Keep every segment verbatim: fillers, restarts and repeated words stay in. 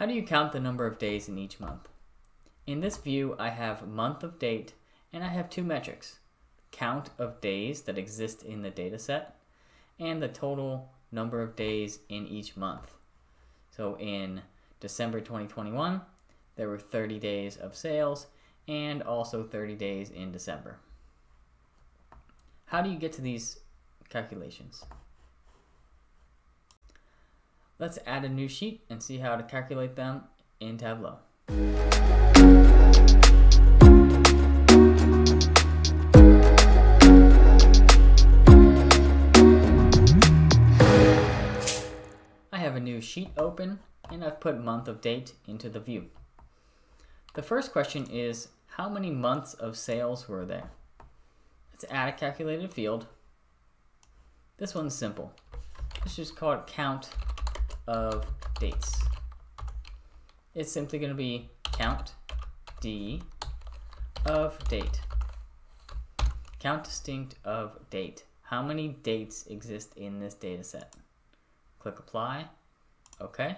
How do you count the number of days in each month? In this view, I have month of date, and I have two metrics: count of days that exist in the data set, and the total number of days in each month. So in December twenty twenty-one, there were thirty days of sales, and also thirty days in December. How do you get to these calculations? Let's add a new sheet and see how to calculate them in Tableau. I have a new sheet open, and I've put month of date into the view. The first question is, how many months of sales were there? Let's add a calculated field. This one's simple. Let's just call it count of dates. It's simply going to be count D of date. Count distinct of date. How many dates exist in this data set? Click apply. Okay.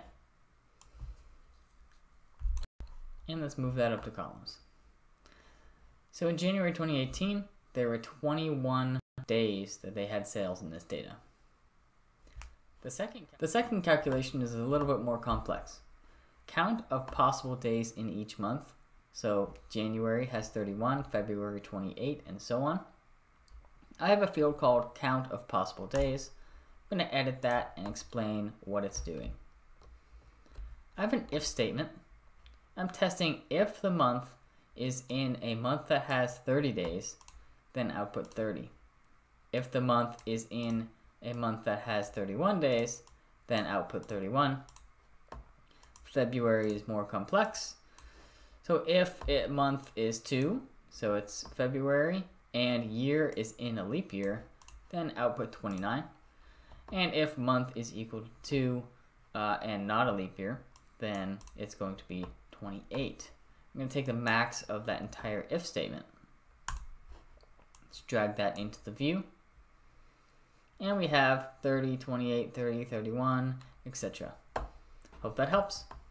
And let's move that up to columns. So in January twenty eighteen, there were twenty-one days that they had sales in this data. The second, the second calculation is a little bit more complex. Count of possible days in each month. So January has thirty-one, February twenty-eight, and so on. I have a field called count of possible days. I'm going to edit that and explain what it's doing. I have an if statement. I'm testing if the month is in a month that has thirty days, then output thirty. If the month is in a month that has thirty-one days, then output thirty-one. February is more complex. So if it month is two, so it's February, and year is in a leap year, then output twenty-nine. And if month is equal to two uh, and not a leap year, then it's going to be twenty-eight. I'm going to take the max of that entire if statement. Let's drag that into the view. And we have thirty, twenty-eight, thirty, thirty-one, et cetera. Hope that helps.